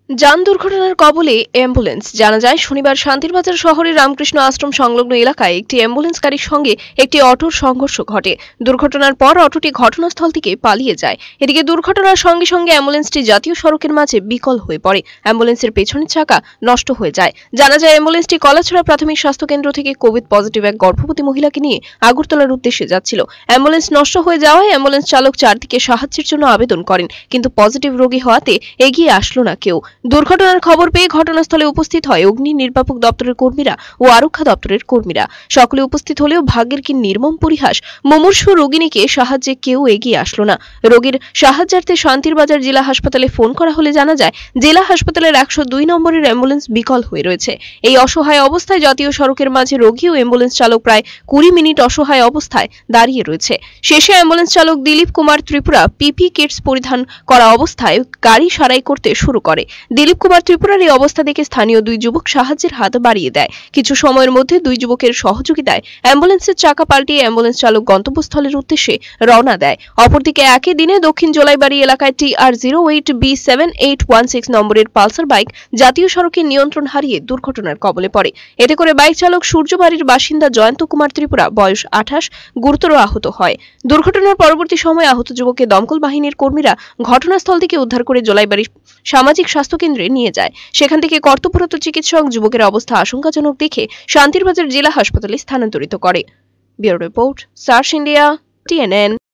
যান দুর্ঘটনার কবলে অ্যাম্বুলেন্স। জানা যায়, শনিবার শান্তিরবাজার শহরের রামকৃষ্ণ আশ্রম সংলগ্ন এলাকায় একটি অ্যাম্বুলেন্স গাড়ির সঙ্গে একটি অটোর সংঘর্ষ ঘটে। দুর্ঘটনার পর অটোটি ঘটনাস্থল থেকে পালিয়ে যায়। এদিকে দুর্ঘটনার সঙ্গে সঙ্গে অ্যাম্বুলেন্সটি জাতীয় সড়কের মাঝে বিকল হয়ে পড়ে। অ্যাম্বুলেন্সের পেছনের চাকা নষ্ট হয়ে যায়। জানা যায়, অ্যাম্বুলেন্সটি কলাছড়া প্রাথমিক স্বাস্থ্য কেন্দ্র থেকে কোভিড পজিটিভ এক গর্ভবতী মহিলাকে নিয়ে আগরতলার উদ্দেশ্যে যাচ্ছিল। অ্যাম্বুলেন্স নষ্ট হয়ে যাওয়ায় অ্যাম্বুলেন্স চালক চারদিকে সাহায্যের জন্য আবেদন করেন, কিন্তু পজিটিভ রোগী হওয়াতে এগিয়ে আসলো না কেউ। দুর্ঘটনার খবর পেয়ে ঘটনাস্থলে উপস্থিত হয় অগ্নি নির্বাপক দপ্তরের কর্মীরা ও আরক্ষা দপ্তরের কর্মীরা। সকলে উপস্থিত হলেও ভাগ্যের কি নির্মম পরিহাস, মুমূর্ষু রোগিনীকে সাহায্যে কেউ এগিয়ে আসলো না। রোগীর সাহায্যার্থে শান্তিরবাজার জেলা হাসপাতালে ফোন করা হলে জানা যায়, জেলা হাসপাতালের 102 নম্বরের অ্যাম্বুলেন্স বিকল হয়ে রয়েছে। এই অসহায় অবস্থায় জাতীয় সড়কের মাঝে রোগী ও অ্যাম্বুলেন্স চালক প্রায় 20 মিনিট অসহায় অবস্থায় দাঁড়িয়ে রয়েছে। শেষে অ্যাম্বুলেন্স চালক দিলীপ কুমার ত্রিপুরা পিপি কিটস পরিধান করা অবস্থায় গাড়ি সারাই করতে শুরু করে। দিলীপ কুমার ত্রিপুরার এই অবস্থা দেখে স্থানীয় দুই যুবক সাহায্যের হাত বাড়িয়ে দেয়। কিছু সময়ের মধ্যে দুই যুবকের সহযোগিতায় অ্যাম্বুলেন্সের চাকা পাল্টিয়ে অ্যাম্বুলেন্স চালক গন্তব্যস্থলের উদ্দেশ্যে রওনা দেয়। অপরদিকে একই দিনে দক্ষিণ জলাইবাড়ি এলাকায় TR08B7816 নম্বরের পালসার বাইক জাতীয় সড়কে নিয়ন্ত্রণ হারিয়ে দুর্ঘটনার কবলে পড়ে। এতে করে বাইক চালক সূর্যবাড়ির বাসিন্দা জয়ন্ত কুমার ত্রিপুরা বয়স 28 গুরুতর আহত হয়। দুর্ঘটনার পরবর্তী সময়ে আহত যুবককে দমকল বাহিনীর কর্মীরা ঘটনাস্থল থেকে উদ্ধার করে জলাইবাড়ির সামাজিক স্বাস্থ্য কেন্দ্রে নিয়ে যায়। সেখান থেকে কর্তব্যরত চিকিৎসক যুবকের অবস্থা আশঙ্কাজনক দেখে শান্তিরবাজার জেলা হাসপাতালে স্থানান্তরিত করে। Bureau report, search India, TNN।